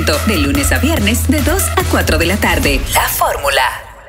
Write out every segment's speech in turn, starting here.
momento, de lunes a viernes, de 2 a 4 de la tarde. La Fórmula.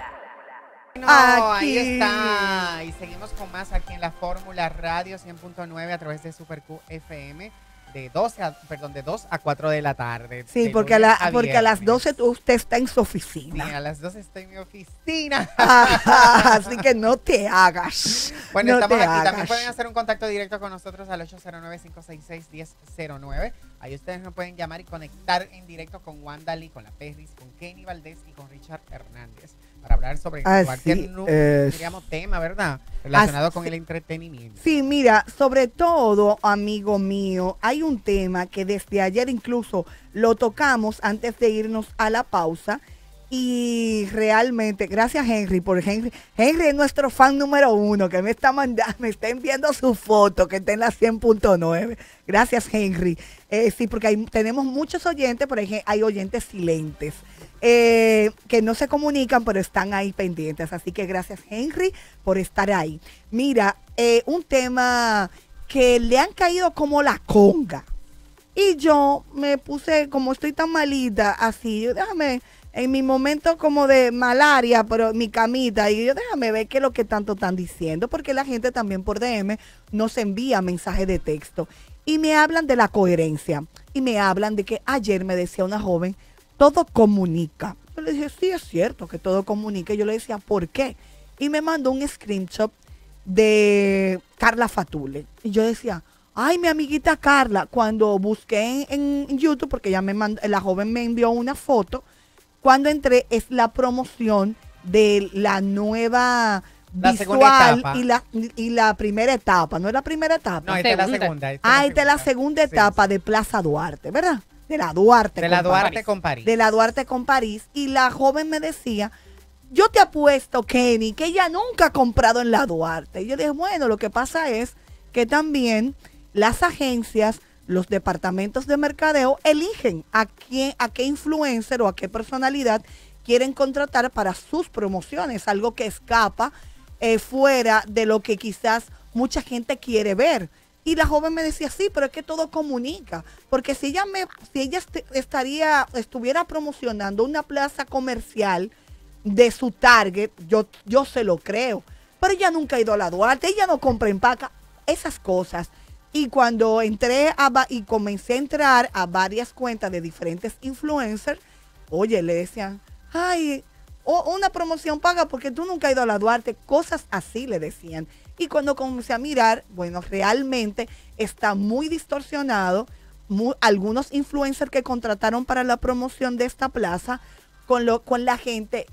No, Aquí. ahí está. Y seguimos con más aquí en la Fórmula Radio 100.9 a través de Super Q FM de 2 a 4 de la tarde. Sí, de porque, lunes porque a las viernes. 12 usted está en su Sí, oficina. a las 12 estoy en mi oficina. Así que no te hagas. Bueno, no estamos te aquí. hagas. También pueden hacer un contacto directo con nosotros al 809-566-1009. Ahí ustedes nos pueden llamar y conectar en directo con Wanda Lee, con la Perris, con Kenny Valdés y con Richard Hernández para hablar sobre cualquier diríamos, tema, ¿verdad? Relacionado con el entretenimiento. Sí, mira, sobre todo, amigo mío, hay un tema que desde ayer incluso lo tocamos antes de irnos a la pausa. Y realmente, gracias Henry, Henry es nuestro fan número 1, que me está enviando su foto, que está en la 100.9. Gracias Henry. Sí, porque tenemos muchos oyentes, pero hay oyentes silentes, que no se comunican, pero están ahí pendientes. Así que gracias Henry por estar ahí. Mira, un tema que le han caído como la conga. Y yo me puse, como estoy tan malita, así, déjame... En mi momento como de malaria, pero mi camita, y yo déjame ver qué es lo que tanto están diciendo, porque la gente también por DM nos envía mensajes de texto y me hablan de la coherencia y me hablan de que ayer me decía una joven, todo comunica. Yo le dije, sí, es cierto que todo comunica. Y yo le decía, ¿por qué? Y me mandó un screenshot de Carla Fatule. Y yo decía, ay, mi amiguita Carla, cuando busqué en YouTube, porque la joven me envió una foto. Cuando entré es la promoción de la nueva visual y la primera etapa. ¿No es la primera etapa? No, esta es la segunda. Esta es la segunda etapa de Plaza Duarte, ¿verdad? De la Duarte. De la Duarte con París. De la Duarte con París. Y la joven me decía, yo te apuesto, Kenny, que ella nunca ha comprado en la Duarte. Y yo dije, bueno, lo que pasa es que también las agencias, los departamentos de mercadeo eligen a qué influencer o a qué personalidad quieren contratar para sus promociones, algo que escapa fuera de lo que quizás mucha gente quiere ver. Y la joven me decía, sí, pero es que todo comunica, porque si ella estuviera promocionando una plaza comercial de su target, yo se lo creo, pero ella nunca ha ido a la Duarte, ella no compra en Paca, esas cosas. Y cuando entré y comencé a entrar a varias cuentas de diferentes influencers, oye, le decían, ay, una promoción paga porque tú nunca has ido a la Duarte, cosas así le decían. Y cuando comencé a mirar, bueno, realmente está muy distorsionado. Algunos influencers que contrataron para la promoción de esta plaza con la gente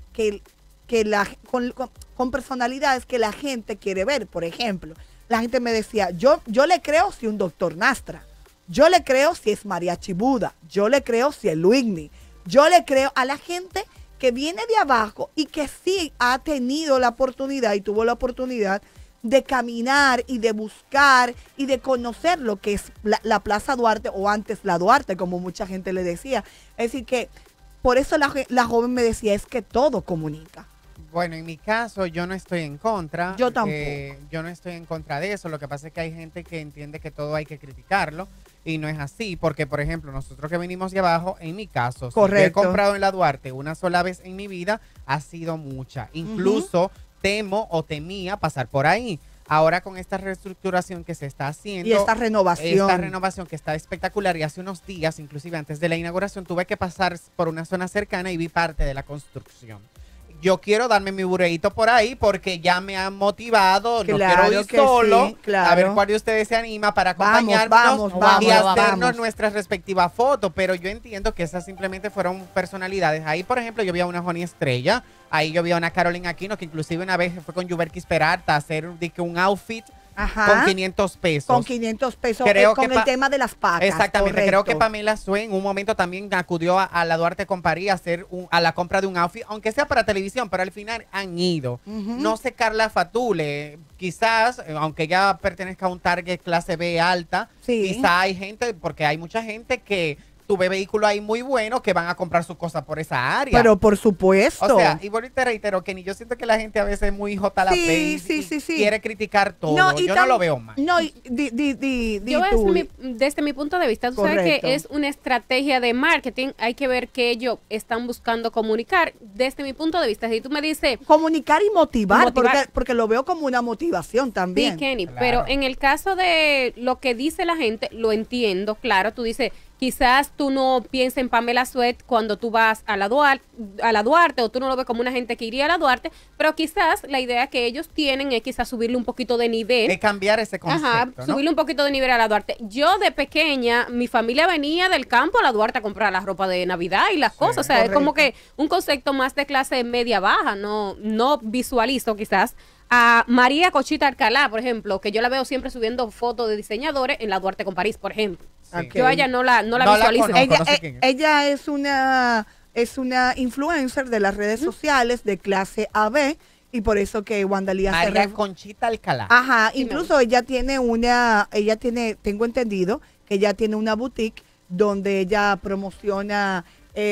con personalidades que la gente quiere ver. Por ejemplo, la gente me decía, yo le creo si un doctor Nastra, yo le creo si es Mariachi Buda, yo le creo si es Luigny, yo le creo a la gente que viene de abajo y que sí ha tenido la oportunidad y tuvo la oportunidad de caminar y de buscar y de conocer lo que es la Plaza Duarte, o antes la Duarte, como mucha gente le decía. Es decir que, por eso la joven me decía, es que todo comunica. Bueno, en mi caso yo no estoy en contra. Yo tampoco. Yo no estoy en contra de eso. Lo que pasa es que hay gente que entiende que todo hay que criticarlo y no es así. Porque, por ejemplo, nosotros que venimos de abajo, en mi caso, si yo he comprado en la Duarte una sola vez en mi vida, ha sido mucha. Incluso temo o temía pasar por ahí. Ahora con esta reestructuración que se está haciendo. Y esta renovación. Esta renovación que está espectacular. Y hace unos días, inclusive antes de la inauguración, tuve que pasar por una zona cercana y vi parte de la construcción. Yo quiero darme mi bureíto por ahí porque ya me han motivado, no quiero ir solo, sí, claro. A ver cuál de ustedes se anima para acompañarnos y hacernos nuestras respectivas fotos, pero yo entiendo que esas simplemente fueron personalidades. Ahí, por ejemplo, yo vi a una Joni Estrella, ahí yo vi a una Carolina Aquino, que inclusive una vez fue con Yuberquis Peralta a hacer un outfit. Ajá. Con 500 pesos. Con 500 pesos, con el tema de las pacas. Exactamente, correcto. Creo que Pamela Sue en un momento también acudió a la Duarte con París a hacer a la compra de un outfit, aunque sea para televisión, pero al final han ido. No sé, Carla Fatule, quizás, aunque ella pertenezca a un target clase B alta, quizás hay gente, porque hay mucha gente que tuve vehículos ahí muy buenos que van a comprar sus cosas por esa área. Pero por supuesto. O sea, y bueno, te reitero, que yo siento que la gente a veces es muy Sí, sí. quiere criticar todo. y yo no lo veo mal. No, Yo desde mi punto de vista, tú sabes Correcto. que es una estrategia de marketing, hay que ver que ellos están buscando comunicar. Desde mi punto de vista, si tú me dices, comunicar y motivar, Motivar. porque lo veo como una motivación también. sí, Kenny, Claro. pero en el caso de lo que dice la gente, lo entiendo, claro, tú dices, quizás tú no pienses en Pamela Suet cuando tú vas a la Duarte, o tú no lo ves como una gente que iría a la Duarte, pero quizás la idea que ellos tienen es quizás subirle un poquito de nivel. De cambiar ese concepto, Ajá, ¿no? subirle un poquito de nivel a la Duarte. Yo de pequeña, mi familia venía del campo a la Duarte a comprar la ropa de Navidad y las cosas. O sea, correcto. es como que un concepto más de clase media baja. No visualizo quizás a María Cochita Alcalá, por ejemplo, que yo la veo siempre subiendo fotos de diseñadores en la Duarte con París, por ejemplo. Sí. Ok. Yo a ella no la No la visualizo. conozco. Ella, no sé quién es. ella es una influencer de las redes sociales de clase AB y por eso que Wandalía se María Conchita Alcalá. Ajá, Sí, incluso ella tiene, tengo entendido que ella tiene una boutique donde ella promociona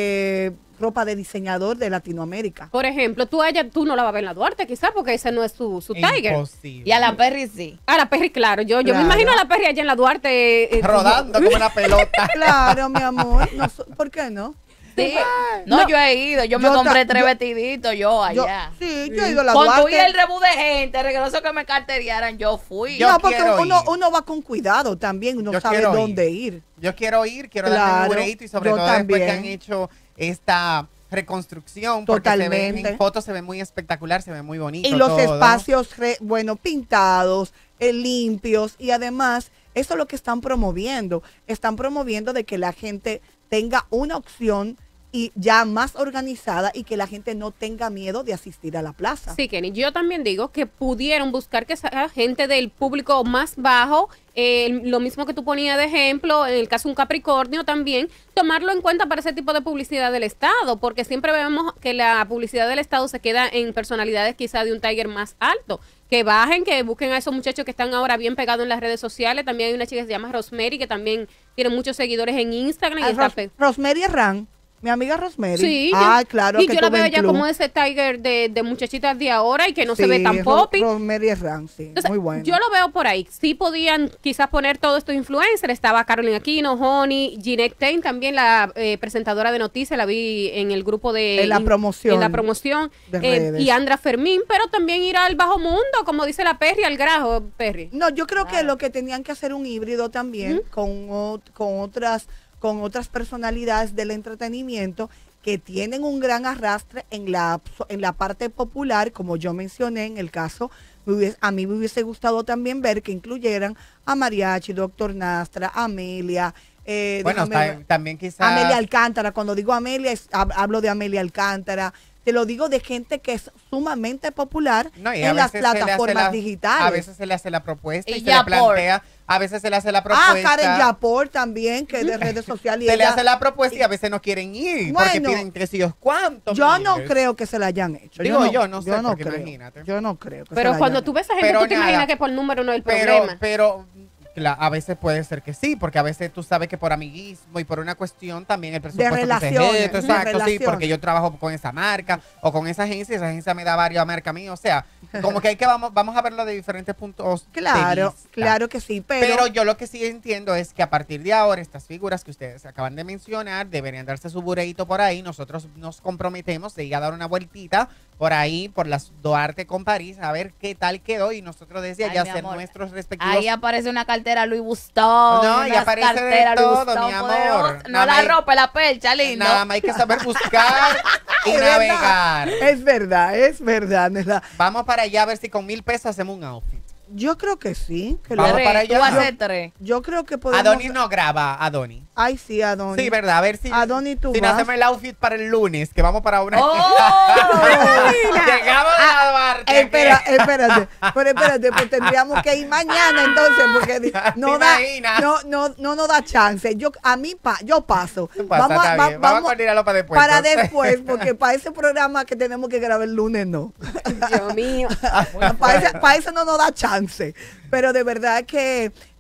ropa de diseñador de Latinoamérica. Por ejemplo, tú no la vas a ver en la Duarte, quizás, porque ese no es su Tiger. Imposible. Y a la Perry sí. A la Perry, claro. Yo me Claro. imagino a la Perry allá en la Duarte. Rodando como una pelota. Claro, mi amor, ¿por qué no? Sí. No, yo he ido. Yo me Yo compré ta- 3 yo- vetiditos yo allá. Yo he ido a la Cuando Duarte. vi el rebú de gente, regreso que me carteriaran, yo fui. Yo No, porque quiero ir. uno va con cuidado también, uno Yo sabe quiero dónde ir. Yo quiero ir, quiero darme Claro, un bureíto y sobre yo todo después que también. han hecho esta reconstrucción. Porque Totalmente. en fotos se ve muy espectacular, se ve muy bonito. Y los todo. espacios, pintados, limpios y además, eso es lo que están promoviendo. Están promoviendo de que la gente tenga una opción y ya más organizada y que la gente no tenga miedo de asistir a la plaza. Sí, Kenny, yo también digo que pudieron buscar que sea gente del público más bajo, lo mismo que tú ponías de ejemplo, en el caso de un Capricornio también, tomarlo en cuenta para ese tipo de publicidad del Estado, porque siempre vemos que la publicidad del Estado se queda en personalidades quizá de un Tiger más alto. Que bajen, que busquen a esos muchachos que están ahora bien pegados en las redes sociales. También hay una chica que se llama Rosemary, que también tiene muchos seguidores en Instagram. Y está Rosemary Herrán, mi amiga Rosemary. Sí, claro. y que yo la tuve veo en ya club. como ese Tiger de muchachitas de ahora y que no se Sí, ve tan poppy. Rosemary Herrán, sí, Entonces, muy bueno. yo lo veo por ahí. Sí podían quizás poner todos estos influencers. Estaba Carolina Aquino, Honey, Ginette Tain, también la presentadora de noticias, la vi en el grupo de... En la promoción. En la promoción. de redes. Y Andra Fermín, pero también ir al bajo mundo, como dice la Perry, al grajo, Perry. No, yo creo que lo que tenían que hacer un híbrido también con otras personalidades del entretenimiento que tienen un gran arrastre en la parte popular, como yo mencioné en el caso, a mí me hubiese gustado también ver que incluyeran a Mariachi, Doctor Nastra, Amelia, Bueno, también quizás... Amelia Alcántara. Cuando digo Amelia, hablo de Amelia Alcántara. Te lo digo de gente que es sumamente popular No, y en a las veces se le hace plataformas digitales. A veces se le hace la propuesta y Y se le Yapor. plantea. A veces se le hace la propuesta. Karen Yapor también, que es de redes sociales. y Se le ella- hace la propuesta y a veces no quieren ir porque Bueno, piden tres hijos. ¿Cuántos? Yo no miles? creo que se la hayan hecho. Digo yo, no sé, porque creo. imagínate. Yo no creo que se Pero la cuando hayan tú ves a gente, Pero tú te nada. imaginas que por número no es el Pero, problema. a veces puede ser que sí, porque a veces tú sabes que por amiguismo y por una cuestión también el presupuesto que se relaciones, esto, de exacto, sí, relaciones. porque yo trabajo con esa marca o con esa agencia me da varias marcas mías, o sea, como que vamos a verlo de diferentes puntos de Claro, vista. claro que sí, Pero yo lo que sí entiendo es que a partir de ahora estas figuras que ustedes acaban de mencionar deberían darse su bureíto por ahí. Nosotros nos comprometemos de ir a dar una vueltita por ahí, por las Duarte con París, a ver qué tal quedó y nosotros desde allá mi hacer amor. nuestros respectivos... Ahí aparece una cartera Louis Vuitton. No, y unas aparece de carteras Louis todo, Vuitton mi amor. poderosas. No Nada la más- ropa, la percha, lindo. Nada más hay que saber buscar y Es verdad, navegar. Es verdad, Nela. Vamos para allá a ver si con 1,000 pesos hacemos un outfit. Yo creo que sí. Que Vamos Tres, para tú allá. vas a hacer 3. yo creo que podemos... Adonis no graba, Adonis. Ay, sí, Adonis. Sí, ¿verdad? A ver si, Adonis, tú si nos vas. hacemos el outfit para el lunes, que vamos para una... ¡Oh! Llegamos a Duarte. Espérate, pero espérate, pues tendríamos que ir mañana entonces, porque no ¿Te da, imaginas? no nos da chance. Yo paso. Tú pasa, está bien. Vamos a coordinarlo para después. Para entonces. después, porque para ese programa que tenemos que grabar el lunes, no. Dios mío. Para eso no nos da chance. Pero de verdad que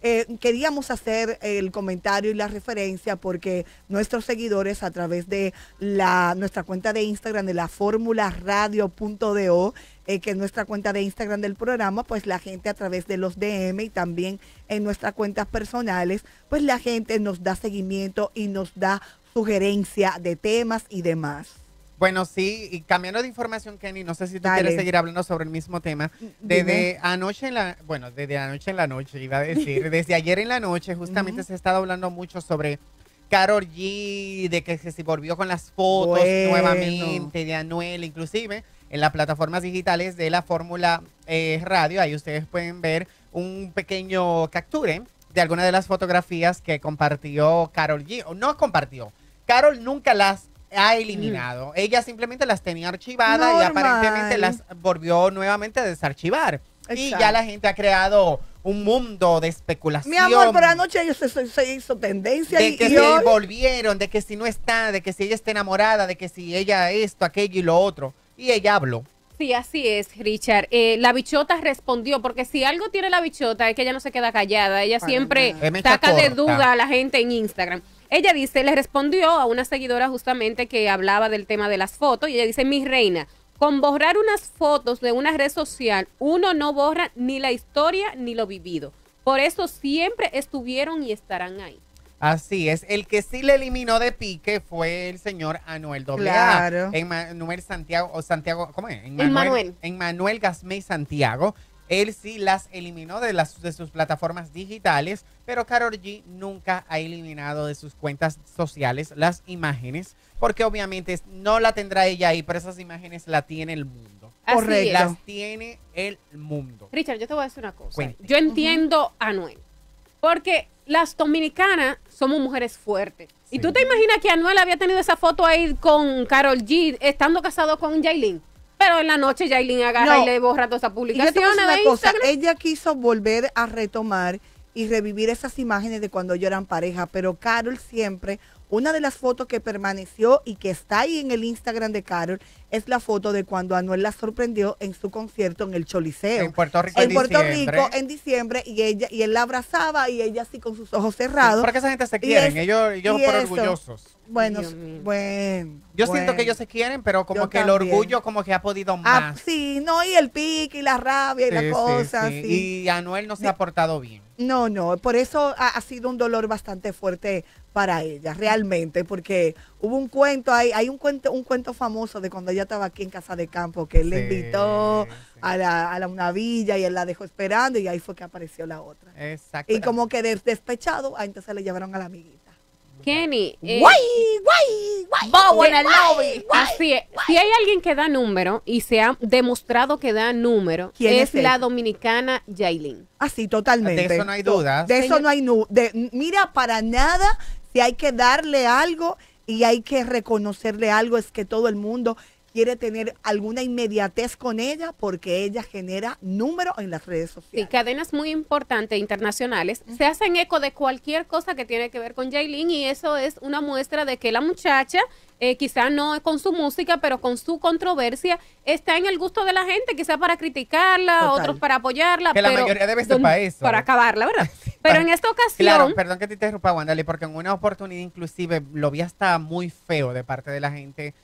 queríamos hacer el comentario y la referencia porque nuestros seguidores a través de nuestra cuenta de Instagram de la fórmula radio.do, que es nuestra cuenta de Instagram del programa, pues la gente a través de los DM y también en nuestras cuentas personales, pues la gente nos da seguimiento y nos da sugerencia de temas y demás. Bueno, sí, y cambiando de información, Kenny, no sé si tú Dale. quieres seguir hablando sobre el mismo tema. Desde anoche en la, bueno, desde anoche en la noche, iba a decir, desde ayer en la noche, justamente se ha estado hablando mucho sobre Karol G, de que se volvió con las fotos Bueno. nuevamente de Anuel, inclusive en las plataformas digitales de la Fórmula Radio, ahí ustedes pueden ver un pequeño capture de algunas de las fotografías que compartió Karol G, o no compartió, Karol nunca las ha eliminado. Ella simplemente las tenía archivadas y Normal. aparentemente las volvió nuevamente a desarchivar. Y Exacto. ya la gente ha creado un mundo de especulación. Mi amor, pero anoche ellos se hizo tendencia de y, que y se hoy- volvieron, de que si no está, de que si ella está enamorada, de que si ella esto, aquello y lo otro. Y ella habló. Sí, así es, Richard. La bichota respondió, porque si algo tiene la bichota es que ella no se queda callada. Ella Para siempre nada. Es mecha saca de corta. duda a la gente en Instagram. Ella dice, le respondió a una seguidora justamente que hablaba del tema de las fotos, y ella dice, mi reina, con borrar unas fotos de una red social, uno no borra ni la historia ni lo vivido. Por eso siempre estuvieron y estarán ahí. Así es. El que sí le eliminó de pique fue el señor Anuel AA. Claro. Emmanuel Santiago, o Santiago, ¿cómo es? Emmanuel Gasmey Santiago. Él sí las eliminó de sus plataformas digitales, pero Karol G nunca ha eliminado de sus cuentas sociales las imágenes, porque obviamente no la tendrá ella ahí, pero esas imágenes la tiene el mundo. Así Correcto. es. Las tiene el mundo. Richard, yo te voy a decir una cosa. Cuente. Yo entiendo a Anuel, porque las dominicanas somos mujeres fuertes. Sí. ¿Y tú te imaginas que Anuel había tenido esa foto ahí con Karol G, estando casado con Yailin? Pero en la noche Yailin agarra No. y le borra toda esa Y yo te publicación voy a decir de una cosa, Instagram. ella quiso volver a retomar y revivir esas imágenes de cuando ellos eran pareja, pero Karol siempre, una de las fotos que permaneció y que está ahí en el Instagram de Karol, es la foto de cuando Anuel la sorprendió en su concierto en el Choliseo. En Puerto Rico En Puerto diciembre. Rico en diciembre, y él la abrazaba y ella así con sus ojos cerrados. Porque esa gente se Y quieren, es- ellos y por eso. orgullosos. Bueno, Dios mío. bueno. Yo bueno. siento que ellos se quieren, pero como Yo que el también. orgullo como que ha podido Ah, más. sí, no, y el pique y la rabia y Sí, la sí, cosa, sí. sí. Y Anuel no se ha portado bien. No, no, por eso ha sido un dolor bastante fuerte para ella, realmente, porque hubo un cuento, hay un cuento famoso de cuando ella estaba aquí en Casa de Campo, que él le Sí, invitó sí. a una villa y él la dejó esperando y ahí fue que apareció la otra. Exacto. Y como que despechado, entonces le llevaron a la amiguita. Kenny, ¡Guay, guay, guay! Bobo en el guay, lobby. guay! así es. Si hay alguien que da número y se ha demostrado que da número, ¿Quién es es la él? dominicana Yailin. Así, totalmente. De eso no hay dudas. De eso no hay mira, para nada, si hay que darle algo y hay que reconocerle algo, es que todo el mundo quiere tener alguna inmediatez con ella porque ella genera número en las redes Sí, sociales. cadenas muy importantes internacionales se hacen eco de cualquier cosa que tiene que ver con Yailin, y eso es una muestra de que la muchacha, quizá no con su música, pero con su controversia, está en el gusto de la gente, quizá para criticarla, Total. otros para apoyarla. Que la pero mayoría debe ser para eso. Para acabarla, ¿verdad? Pero en esta ocasión... Claro, perdón que te interrumpa, Wandali, porque en una oportunidad inclusive lo vi hasta muy feo de parte de la gente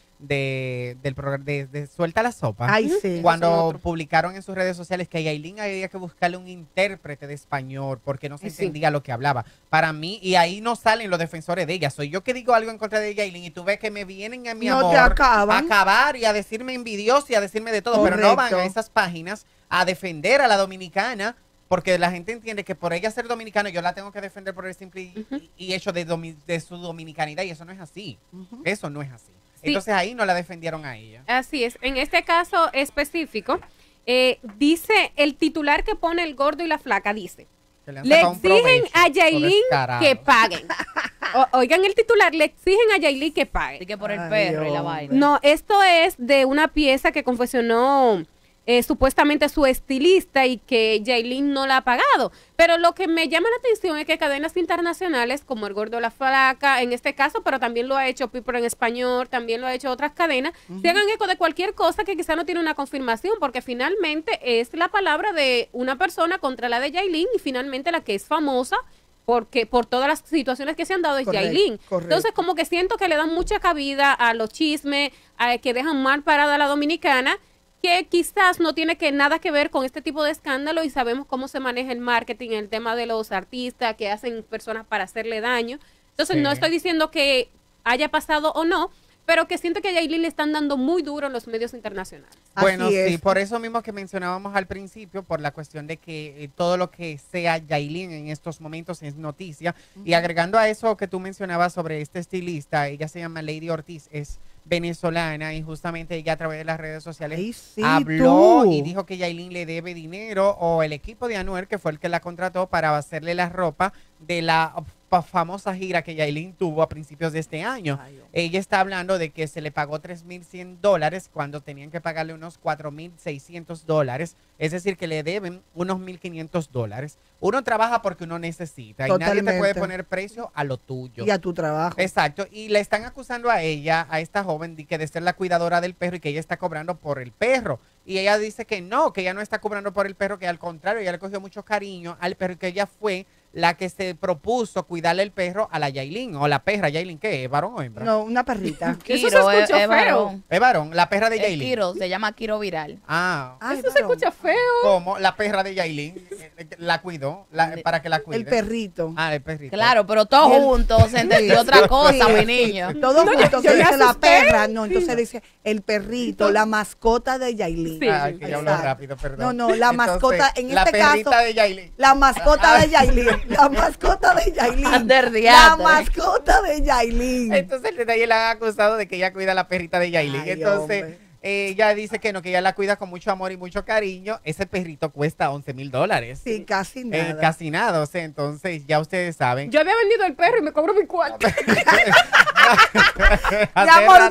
del programa de Suelta la Sopa. Ay, sí. Cuando otro. publicaron en sus redes sociales que a Yailin había que buscarle un intérprete de español porque no se Sí. entendía lo que hablaba. Para mí, y ahí no salen los defensores de ella. Soy yo que digo algo en contra de Yailin y tú ves que me vienen a mi No amor te acaban. a acabar y a decirme envidioso y a decirme de todo, pero no van Correcto. a esas páginas a defender a la dominicana. Porque la gente entiende que por ella ser dominicana yo la tengo que defender por el simple y hecho de su dominicanidad, y eso no es así. Eso no es así. Sí. Entonces ahí no la defendieron a ella. Así es. En este caso específico, dice el titular que pone el gordo y la flaca, dice, Que le han le sacado un exigen provecho, a los Yailin descarados. que paguen. Oigan el titular, le exigen a Yailin que Así paguen. que por el Ay, perro y la hombre. vaina. No, esto es de una pieza que confeccionó supuestamente su estilista y que Yailin no la ha pagado. Pero lo que me llama la atención es que cadenas internacionales como El Gordo la Flaca, en este caso, pero también lo ha hecho People en Español, también lo ha hecho otras cadenas, se hagan eco de cualquier cosa que quizá no tiene una confirmación, porque finalmente es la palabra de una persona contra la de Yailin y finalmente la que es famosa porque por todas las situaciones que se han dado es Yailin. Entonces como que siento que le dan mucha cabida a los chismes, a que dejan mal parada a la dominicana, que quizás no tiene nada que ver con este tipo de escándalo y sabemos cómo se maneja el marketing, el tema de los artistas que hacen personas para hacerle daño. Entonces no estoy diciendo que haya pasado o no, pero que siento que a Yailin le están dando muy duro en los medios internacionales. Bueno, sí, por eso mismo que mencionábamos al principio, por la cuestión de que todo lo que sea Yailin en estos momentos es noticia. Y agregando a eso que tú mencionabas sobre este estilista, ella se llama Lady Ortiz, es venezolana y justamente ella a través de las redes sociales habló y dijo que Yailin le debe dinero o el equipo de Anuel, que fue el que la contrató para hacerle la ropa de la famosa gira que Yailin tuvo a principios de este año. Ella está hablando de que se le pagó $3,100 cuando tenían que pagarle unos $4,600, es decir, que le deben unos $1,500. Uno trabaja porque uno necesita y nadie te puede poner precio a lo tuyo. Y a tu trabajo. Exacto, y le están acusando a ella, a esta joven, de ser la cuidadora del perro y que ella está cobrando por el perro. Y ella dice que ella no está cobrando por el perro, que al contrario, ella le cogió mucho cariño al perro y que ella fue la que se propuso cuidarle el perro a la Yailin, o la perra Yailin, ¿qué es? ¿Varón o hembra? No, una perrita. Eso se escucha feo. Es varón, la perra de Yailin. Kiro, se llama Kiro Viral. Eso se escucha feo. ¿Cómo? La perra de Yailin la cuidó, para que la cuide. El perrito. El perrito. Claro, pero todos juntos se entendió otra cosa, mi niño. Todos juntos se dice la perra, entonces dice el perrito, la mascota de Yailin. Que ya hablo rápido, perdón. No, la mascota, en este caso. La perrita de Yailin. La mascota de Yailin. La mascota de Yailin. La mascota de Yailin. Entonces el detalle la ha acusado de que ella cuida a la perrita de Yailin. Entonces ella dice que no, que ella la cuida con mucho amor y mucho cariño. Ese perrito cuesta $11,000. Sí, casi nada. Casi nada, o sea, entonces ya ustedes saben. Yo había vendido el perro y me cobro mi cuarto. Mi amor,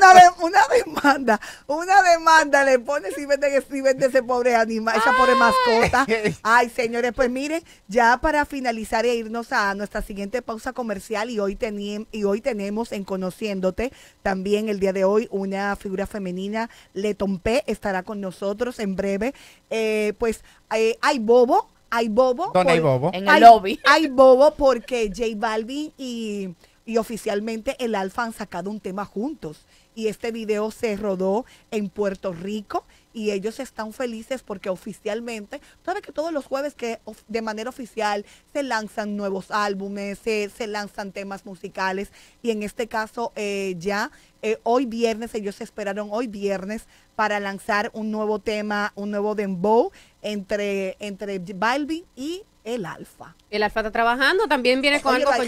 una demanda le pone si vende ese pobre animal, esa pobre mascota. Ay, señores, pues miren, ya para finalizar e irnos a nuestra siguiente pausa comercial y hoy tenemos en Conociéndote también el día de hoy una figura femenina, Leton P, estará con nosotros en breve. Hay bobo. ¿Dónde hay bobo? En el lobby. Hay bobo porque J Balvin y oficialmente el Alfa han sacado un tema juntos. Y este video se rodó en Puerto Rico y ellos están felices porque oficialmente, sabes que todos los jueves que de manera oficial se lanzan nuevos álbumes, se lanzan temas musicales y en este caso hoy viernes, ellos esperaron hoy viernes para lanzar un nuevo tema, un nuevo dembow entre Balvin y el Alfa. El Alfa está trabajando, también viene con algo con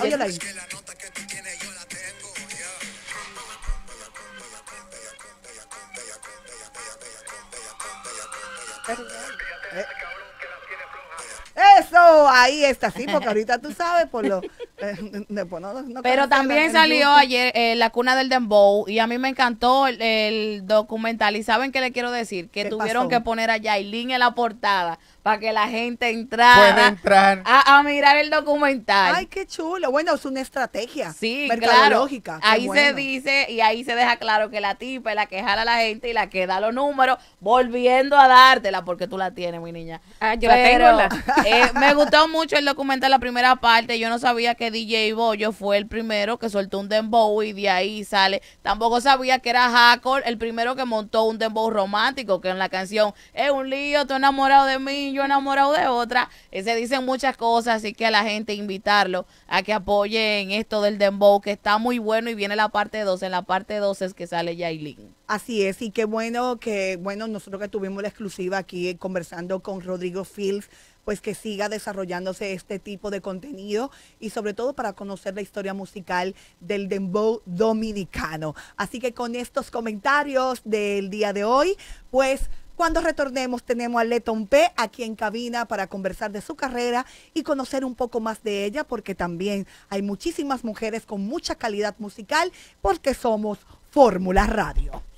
Eso, ahí está, sí, porque ahorita tú sabes por lo... Pero también salió ayer La Cuna del Dembow y a mí me encantó el documental y ¿saben qué le quiero decir? Que tuvieron que poner a Yailin en la portada para que la gente entrara a mirar el documental. Ay, qué chulo. Bueno, es una estrategia mercadológica. Claro. Ahí se dice y ahí se deja claro que la tipa es la que jala a la gente y la que da los números volviendo a dártela porque tú la tienes, mi niña. Yo la tengo. Me gustó mucho el documental, la primera parte. Yo no sabía que DJ Bollo fue el primero que soltó un dembow y de ahí sale. Tampoco sabía que era Hackor el primero que montó un dembow romántico, que en la canción es un lío, tú enamorado de mí, yo enamorado de otra. Se dicen muchas cosas, así que a la gente invitarlo a que apoyen esto del dembow, que está muy bueno y viene la parte 2. En la parte 2 es que sale Yailin. Así es, y qué bueno nosotros que tuvimos la exclusiva aquí conversando con Rodrigo Fields, pues que siga desarrollándose este tipo de contenido y sobre todo para conocer la historia musical del dembow dominicano. Así que con estos comentarios del día de hoy, pues cuando retornemos tenemos a Leton P aquí en cabina para conversar de su carrera y conocer un poco más de ella, porque también hay muchísimas mujeres con mucha calidad musical porque somos Fórmula Radio.